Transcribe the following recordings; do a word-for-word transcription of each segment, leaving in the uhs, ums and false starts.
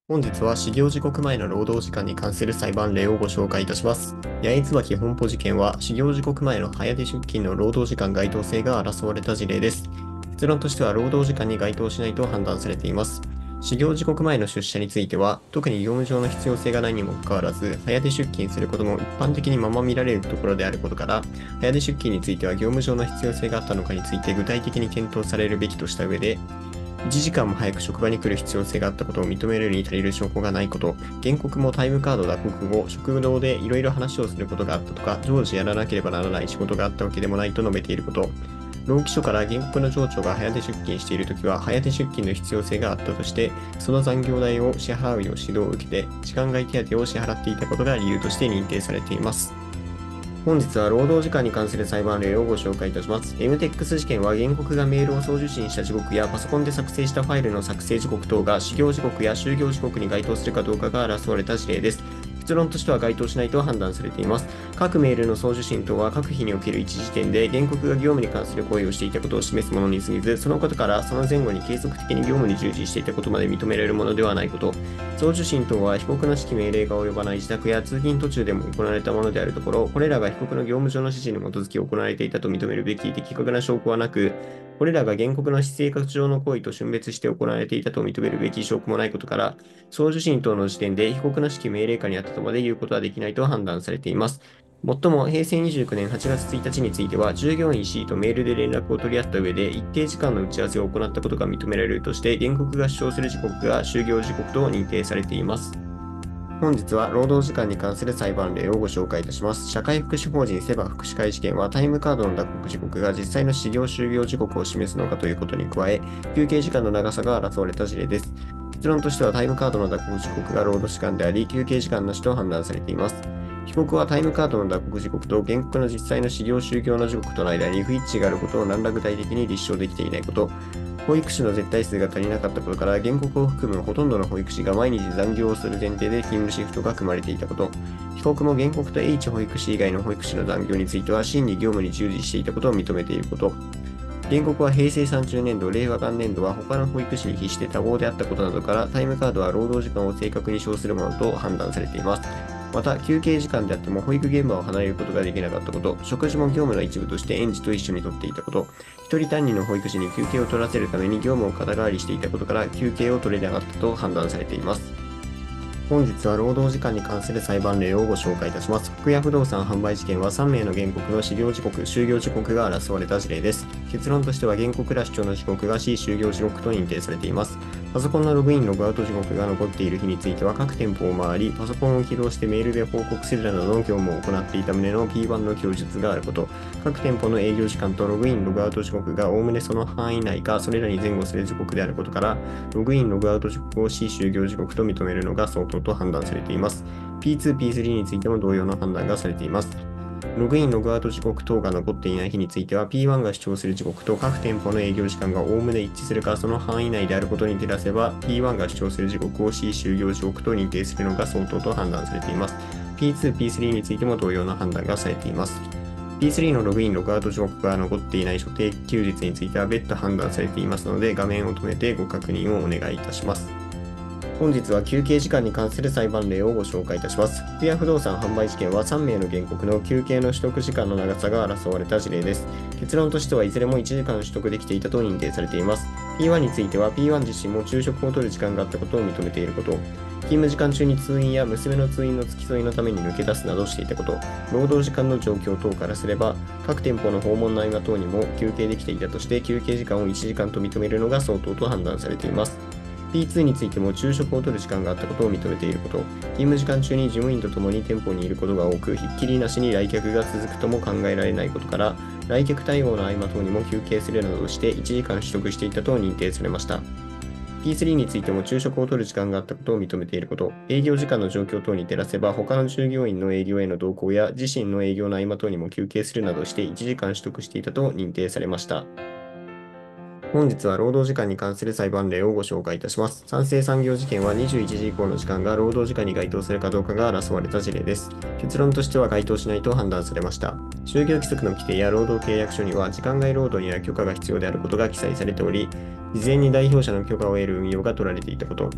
本日は始業時刻前の労働時間に関する裁判例をご紹介いたします。八重椿本舗事件は、始業時刻前の早出出勤の労働時間該当性が争われた事例です。結論としては、労働時間に該当しないと判断されています。始業時刻前の出社については、特に業務上の必要性がないにもかかわらず、早出出勤することも一般的にまま見られるところであることから、早出出勤については業務上の必要性があったのかについて具体的に検討されるべきとした上で、いちじかんも早く職場に来る必要性があったことを認めるに足りる証拠がないこと、原告もタイムカード打刻後、食堂でいろいろ話をすることがあったとか、常時やらなければならない仕事があったわけでもないと述べていること、労基署から原告の上長が早出出勤しているときは、早出出勤の必要性があったとして、その残業代を支払うよう指導を受けて、時間外手当を支払っていたことが理由として認定されています。本日は労働時間に関する裁判例をご紹介いたします。エムテックス 事件は原告がメールを送受信した時刻やパソコンで作成したファイルの作成時刻等が始業時刻や終業時刻に該当するかどうかが争われた事例です。結論としては該当しないと判断されています。各メールの送受信等は各日における一時点で原告が業務に関する行為をしていたことを示すものに過ぎず、そのことからその前後に継続的に業務に従事していたことまで認められるものではないこと。送受信等は被告の指揮命令が及ばない自宅や通勤途中でも行われたものであるところ、これらが被告の業務上の指示に基づき行われていたと認めるべき的確な証拠はなく、これらが原告の私生活上の行為と峻別して行われていたと認めるべき証拠もないことから、送受信等の時点で被告の指揮命令下にあったとまで言うことはできないと判断されています。もっとも、平成にじゅうきゅうねんはちがつついたちについては、従業員 C とメールで連絡を取り合った上で、一定時間の打ち合わせを行ったことが認められるとして、原告が主張する時刻が終業時刻と認定されています。本日は労働時間に関する裁判例をご紹介いたします。社会福祉法人セバ福祉会事件は、タイムカードの打刻時刻が実際の始業終業時刻を示すのかということに加え、休憩時間の長さが争われた事例です。結論としてはタイムカードの打刻時刻が労働時間であり、休憩時間なしと判断されています。被告はタイムカードの打刻時刻と原告の実際の始業終業の時刻との間に不一致があることを何ら具体的に立証できていないこと、保育士の絶対数が足りなかったことから、原告を含むほとんどの保育士が毎日残業をする前提で勤務シフトが組まれていたこと、被告も原告と H 保育士以外の保育士の残業については真に業務に従事していたことを認めていること、原告は平成さんじゅうねんど、令和元年度は他の保育士に比して多忙であったことなどから、タイムカードは労働時間を正確に称するものと判断されています。また、休憩時間であっても保育現場を離れることができなかったこと、食事も業務の一部として園児と一緒にとっていたこと、一人単人の保育士に休憩を取らせるために業務を肩代わりしていたことから休憩を取れなかったと判断されています。本日は労働時間に関する裁判例をご紹介いたします。福屋不動産販売事件はさんめいの原告の始業時刻、終業時刻が争われた事例です。結論としては原告ら主張の時刻が C 終業時刻と認定されています。パソコンのログイン・ログアウト時刻が残っている日については各店舗を回り、パソコンを起動してメールで報告するなどの業務を行っていた旨の ピーワン の供述があること、各店舗の営業時間とログイン・ログアウト時刻がおおむねその範囲内かそれらに前後する時刻であることから、ログイン・ログアウト時刻を C 終業時刻と認めるのが相当と判断されています。ピーツー、ピースリー についても同様の判断がされています。ログイン、ログアウト時刻等が残っていない日については ピーワン が主張する時刻と各店舗の営業時間がおおむね一致するかその範囲内であることに照らせば ピーワン が主張する時刻を C 終業時刻と認定するのが相当と判断されています。ピーツー、ピースリー についても同様の判断がされています。ピースリー のログイン、ログアウト時刻が残っていない所定休日については別途判断されていますので、画面を止めてご確認をお願いいたします。本日は休憩時間に関する裁判例をご紹介いたします。福屋不動産販売事件はさんめいの原告の休憩の取得時間の長さが争われた事例です。結論としてはいずれもいちじかん取得できていたと認定されています。ピーワン については ピーワン 自身も昼食を取る時間があったことを認めていること、勤務時間中に通院や娘の通院の付き添いのために抜け出すなどしていたこと、労働時間の状況等からすれば、各店舗の訪問の合間等にも休憩できていたとして休憩時間をいちじかんと認めるのが相当と判断されています。ピーツー についても昼食を取る時間があったことを認めていること、勤務時間中に事務員と共に店舗にいることが多く、ひっきりなしに来客が続くとも考えられないことから、来客対応の合間等にも休憩するなどしていちじかん取得していたと認定されました。ピースリー についても昼食を取る時間があったことを認めていること、営業時間の状況等に照らせば、他の従業員の営業への同行や自身の営業の合間等にも休憩するなどしていちじかん取得していたと認定されました。本日は労働時間に関する裁判例をご紹介いたします。三成産業事件はにじゅういちじ以降の時間が労働時間に該当するかどうかが争われた事例です。結論としては該当しないと判断されました。就業規則の規定や労働契約書には時間外労働には許可が必要であることが記載されており、事前に代表者の許可を得る運用が取られていたこと、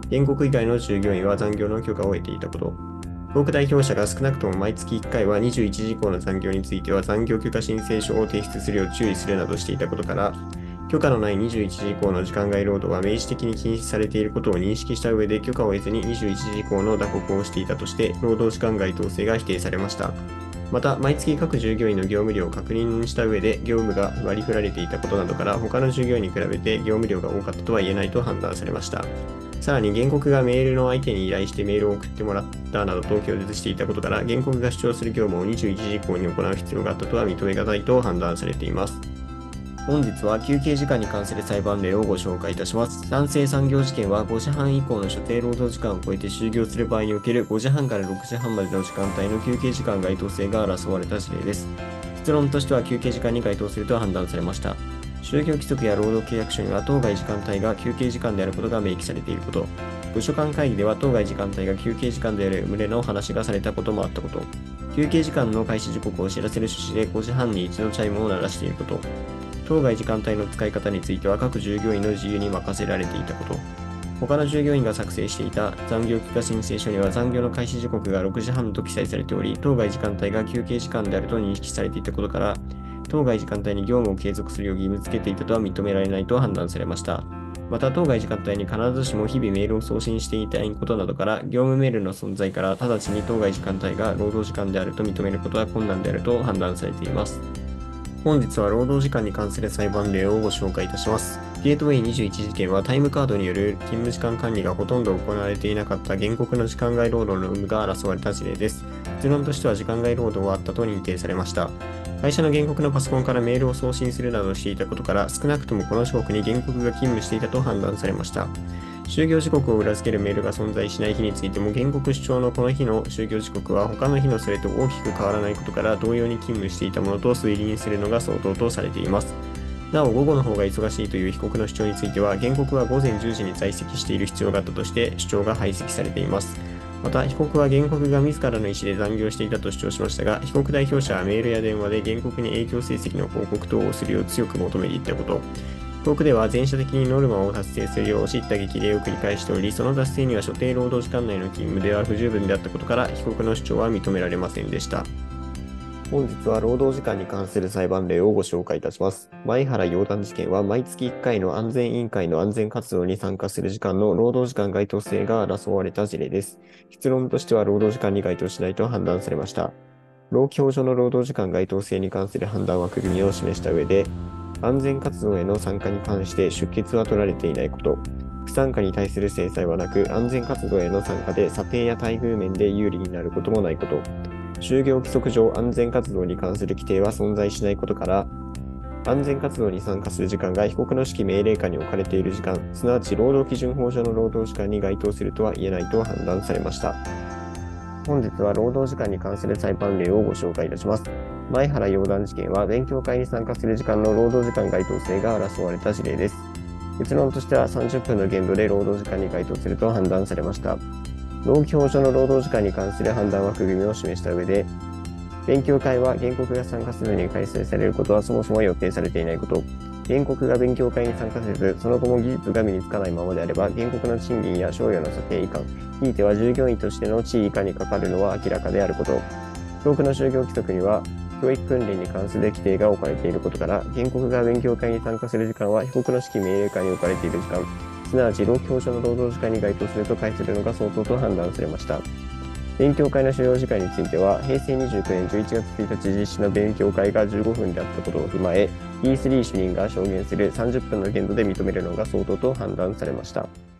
原告以外の従業員は残業の許可を得ていたこと。被告代表者が少なくとも毎月いっかいはにじゅういちじ以降の残業については残業許可申請書を提出するよう注意するなどしていたことから、許可のないにじゅういちじ以降の時間外労働は明示的に禁止されていることを認識した上で許可を得ずににじゅういちじ以降の打刻をしていたとして、労働時間外等性が否定されました。また、毎月各従業員の業務量を確認した上で業務が割り振られていたことなどから、他の従業員に比べて業務量が多かったとは言えないと判断されました。さらに、原告がメールの相手に依頼してメールを送ってもらったなどと供述していたことから、原告が主張する業務をにじゅういちじ以降に行う必要があったとは認めがたいと判断されています。本日は休憩時間に関する裁判例をご紹介いたします。男性産業事件はごじはん以降の所定労働時間を超えて就業する場合におけるごじはんからろくじはんまでの時間帯の休憩時間該当性が争われた事例です。結論としては休憩時間に該当すると判断されました。就業規則や労働契約書には当該時間帯が休憩時間であることが明記されていること。部署間会議では当該時間帯が休憩時間である旨の話がされたこともあったこと。休憩時間の開始時刻を知らせる趣旨でごじはんに一度チャイムを鳴らしていること。当該時間帯の使い方については各従業員の自由に任せられていたこと。他の従業員が作成していた残業許可申請書には残業の開始時刻がろくじはんと記載されており、当該時間帯が休憩時間であると認識されていたことから、当該時間帯に業務を継続するよう義務付けていたとは認められないと判断されました。また、当該時間帯に必ずしも日々メールを送信していないことなどから、業務メールの存在から直ちに当該時間帯が労働時間であると認めることは困難であると判断されています。本日は労働時間に関する裁判例をご紹介いたします。ゲートウェイにじゅういち事件はタイムカードによる勤務時間管理がほとんど行われていなかった原告の時間外労働の有無が争われた事例です。結論としては時間外労働はあったと認定されました。会社の原告のパソコンからメールを送信するなどしていたことから、少なくともこの時刻に原告が勤務していたと判断されました。就業時刻を裏付けるメールが存在しない日についても、原告主張のこの日の就業時刻は他の日のそれと大きく変わらないことから同様に勤務していたものと推理するのが相当とされています。なお、午後の方が忙しいという被告の主張については、原告は午前じゅうじに在籍している必要があったとして主張が排斥されています。また、被告は原告が自らの意思で残業していたと主張しましたが、被告代表者はメールや電話で原告に営業成績の報告等をするよう強く求めていたこと。被告では全社的にノルマを達成するよう叱咤激励を繰り返しており、その達成には所定労働時間内の勤務では不十分であったことから、被告の主張は認められませんでした。本日は労働時間に関する裁判例をご紹介いたします。前原洋談事件は毎月いっかいの安全委員会の安全活動に参加する時間の労働時間該当性が争われた事例です。結論としては労働時間に該当しないと判断されました。労基法上の労働時間該当性に関する判断枠組みを示した上で、安全活動への参加に関して出欠は取られていないこと、不参加に対する制裁はなく、安全活動への参加で査定や待遇面で有利になることもないこと、就業規則上安全活動に関する規定は存在しないことから、安全活動に参加する時間が被告の指揮命令下に置かれている時間、すなわち労働基準法上の労働時間に該当するとは言えないと判断されました。本日は労働時間に関する裁判例をご紹介いたします。前原洋談事件は勉強会に参加する時間の労働時間該当性が争われた事例です。結論としてはさんじゅっぷんの限度で労働時間に該当すると判断されました。労基法上の労働時間に関する判断枠組みを示した上で、勉強会は原告が参加するのに開催されることはそもそも予定されていないこと、原告が勉強会に参加せず、その後も技術が身につかないままであれば、原告の賃金や賞与の査定違反、ひいては従業員としての地位以下にかかるのは明らかであること、被告の就業規則には、教育訓練に関する規定が置かれていることから、原告が勉強会に参加する時間は被告の指揮命令下に置かれている時間、すなわち労基法上の労働時間に該当すると解するのが相当と判断されました。勉強会の使用時間については、へいせいにじゅうきゅうねんじゅういちがつついたち実施の勉強会がじゅうごふんであったことを踏まえ、イースリー 主任が証言するさんじゅっぷんの限度で認めるのが相当と判断されました。